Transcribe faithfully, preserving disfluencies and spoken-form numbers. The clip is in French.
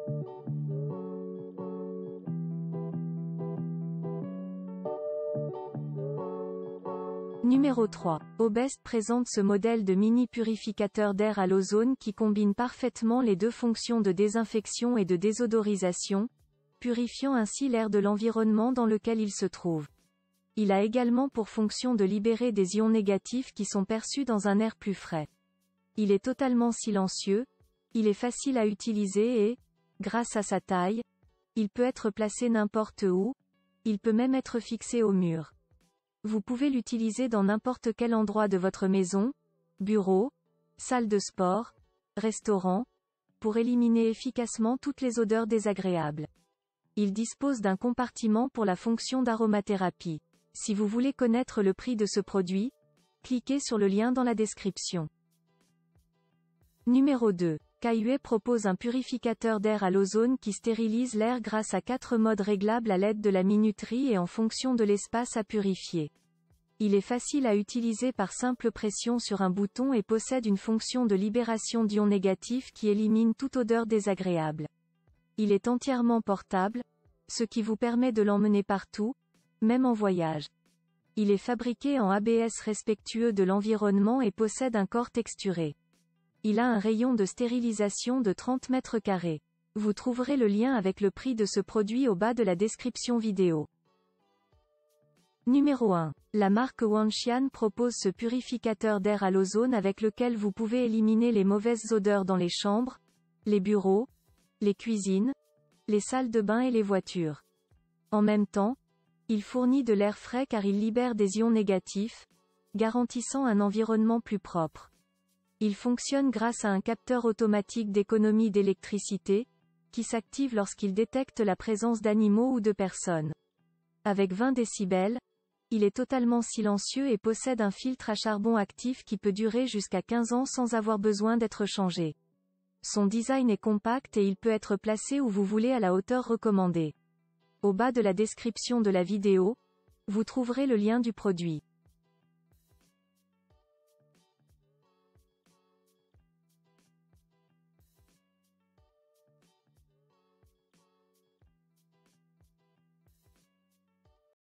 Numéro trois. Obest présente ce modèle de mini purificateur d'air à l'ozone qui combine parfaitement les deux fonctions de désinfection et de désodorisation, purifiant ainsi l'air de l'environnement dans lequel il se trouve. Il a également pour fonction de libérer des ions négatifs qui sont perçus dans un air plus frais. Il est totalement silencieux, il est facile à utiliser et, grâce à sa taille, il peut être placé n'importe où, il peut même être fixé au mur. Vous pouvez l'utiliser dans n'importe quel endroit de votre maison, bureau, salle de sport, restaurant, pour éliminer efficacement toutes les odeurs désagréables. Il dispose d'un compartiment pour la fonction d'aromathérapie. Si vous voulez connaître le prix de ce produit, cliquez sur le lien dans la description. Numéro deux. Kaiue propose un purificateur d'air à l'ozone qui stérilise l'air grâce à quatre modes réglables à l'aide de la minuterie et en fonction de l'espace à purifier. Il est facile à utiliser par simple pression sur un bouton et possède une fonction de libération d'ions négatifs qui élimine toute odeur désagréable. Il est entièrement portable, ce qui vous permet de l'emmener partout, même en voyage. Il est fabriqué en A B S respectueux de l'environnement et possède un corps texturé. Il a un rayon de stérilisation de trente mètres carrés. Vous trouverez le lien avec le prix de ce produit au bas de la description vidéo. Numéro un. La marque Wanxian propose ce purificateur d'air à l'ozone avec lequel vous pouvez éliminer les mauvaises odeurs dans les chambres, les bureaux, les cuisines, les salles de bain et les voitures. En même temps, il fournit de l'air frais car il libère des ions négatifs, garantissant un environnement plus propre. Il fonctionne grâce à un capteur automatique d'économie d'électricité, qui s'active lorsqu'il détecte la présence d'animaux ou de personnes. Avec vingt décibels, il est totalement silencieux et possède un filtre à charbon actif qui peut durer jusqu'à quinze ans sans avoir besoin d'être changé. Son design est compact et il peut être placé où vous voulez à la hauteur recommandée. Au bas de la description de la vidéo, vous trouverez le lien du produit.